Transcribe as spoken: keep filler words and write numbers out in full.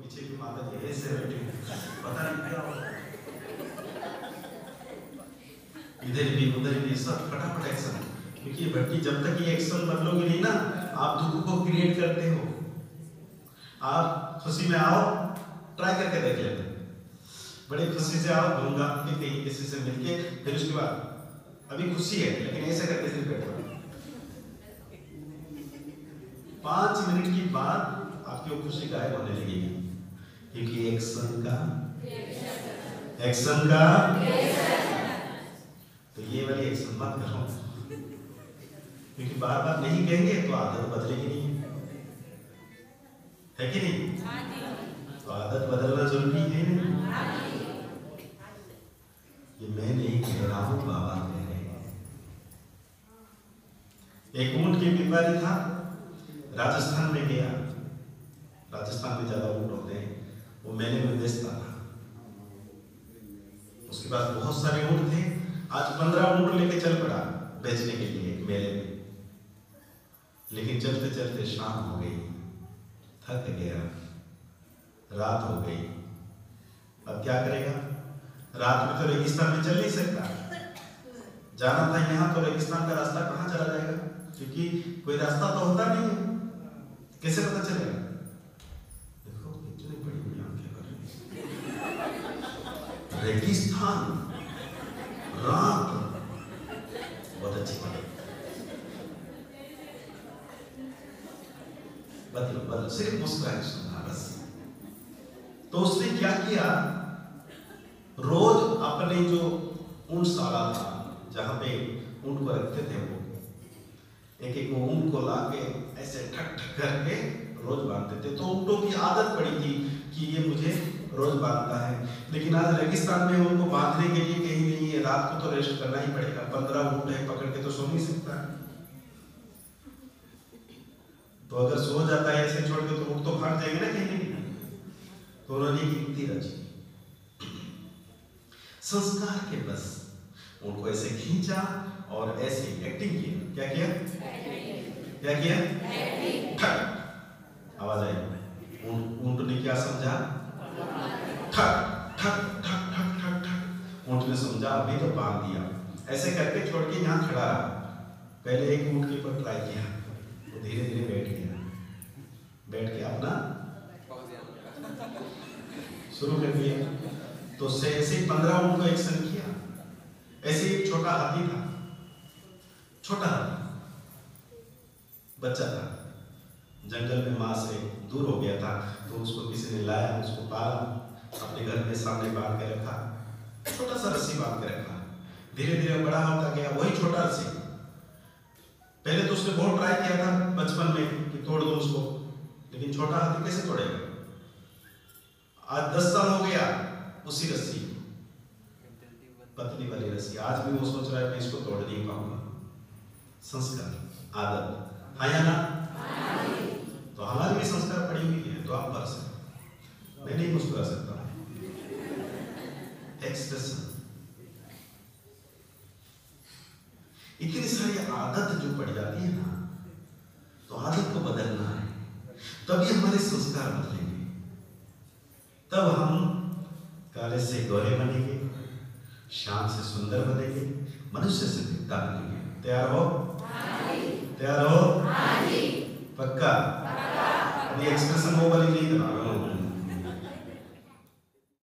पीछे की माता जी ऐसे बैठी पता नहीं क्या होगा, इधर भी उधर भी सब फटाफट एक्शन। क्योंकि भट्टी जब तक ये एक्शन बदलोगे नहीं ना, आप दुख को क्रिएट करते हो। आप खुशी में आओ, ट्राई करके देख लेते, बड़े खुशी से आओ, घूमगा के कहीं किसी से मिलके, फिर उसके बाद अभी खुशी है लेकिन ऐसे करके सिर्फ बैठो, पांच मिनट के बाद आपकी वो खुशी गायब होने लगेगी। क्योंकि एक्शन का एक्शन का तो ये वाली एक्शन मत करो, क्योंकि बार बार नहीं कहेंगे तो आदत बदलेगी नहीं, है कि नहीं? तो आदत बदलना जरूरी है नहीं? ये मैं नहीं कह रहा हूं, बाबा कह रहे हैं। एक ऊंट की बीमारी था, राजस्थान में गया, राजस्थान में ज्यादा ऊंट होते हैं, वो मेले में बेचता था, उसके पास बहुत सारे ऊंट थे। आज पंद्रह ऊंट लेके चल पड़ा बेचने के लिए मेले में, लेकिन चलते चलते शाम हो गई, थक गया, रात हो गई, अब क्या करेगा? रात में तो रेगिस्तान में चल नहीं सकता, जाना था यहाँ, तो रेगिस्तान का रास्ता कहाँ चला जाएगा? क्योंकि कोई रास्ता तो होता नहीं है, कैसे पता चलेगा? देखो इतनी बड़ी बड़ी आंखें कर रही, रेगिस्तान, रात, बहुत अच्छी बात, बदलो बदलो, सिर्फ मुस्कुराए सुनना बस। तो उसने क्या किया, रोज अपने जो ऊंटशाला था जहां पे ऊंट को रखते थे, वो एक एक ऊंट को लाके ऐसे ठक ठक करके रोज बांधते थे। तो ऊंटों की आदत पड़ी थी कि ये मुझे रोज बांधता है, लेकिन आज रेगिस्तान में उनको बांधने के लिए कहीं नहीं है, रात को तो रेस्ट करना ही पड़ेगा, पंद्रह ऊंट है, पकड़ के तो सो नहीं सकता, तो अगर सो जाता है ऐसे छोड़ के तो ऊंट तो भाग जाएंगे ना कहीं नहीं। तो उन्होंने एक युक्ति रची, संस्कार के बस उनको ऐसे खींचा और ऐसे एक्टिंग की। क्या किया? क्या किया? ठक आवाज आई, ऊंट ने क्या समझा? ठक ठक ठक ठक ठक ठक। ऊंट ने समझा अभी तो बांध दिया, ऐसे करके छोड़ के यहाँ खड़ा रहा। पहले एक ऊंट के ऊपर ट्राई किया, वो धीरे धीरे बैठ गया, बैठ के अपना शुरू कर दिया। तो से ऐसे पंद्रह ऊंट को एक्शन किया। ऐसे एक छोटा हाथी था, छोटा हाथी बच्चा था, जंगल में माँ से दूर हो गया था, तो उसको किसी ने लाया, उसको पाला, अपने घर में सामने बांध के रखा, छोटा सा रस्सी बांध के रखा। धीरे धीरे बड़ा होता गया वही छोटा रस्सी। पहले तो उसने बहुत ट्राई किया था बचपन में कि तोड़ दो उसको, लेकिन छोटा हाथी कैसे तोड़ेगा? आज दस साल हो गया उसी रस्सी, पतली वाली रस्सी, आज भी वो सोच रहा है मैं इसको तोड़ नहीं पाऊंगा। संस्कार, आदत, हाँ या ना? तो हमारी भी संस्कार पड़ी हुई है, तो आप पढ़ सकते, मैं नहीं मुस्कुरा सकता। एक्सप्रेशन, इतनी सारी आदत जो पड़ जाती है ना, तो आदत को बदलना है, तभी हमारे संस्कार बदलेंगे, तब हम काले से गोरे बनेंगे, शाम से सुंदर बनेंगे, मनुष्य से दिखता बनेंगे। तैयार हो? तैयार हो? पक्का? अभी एक्सप्रेशन वो वाली नहीं बना रहा हूँ।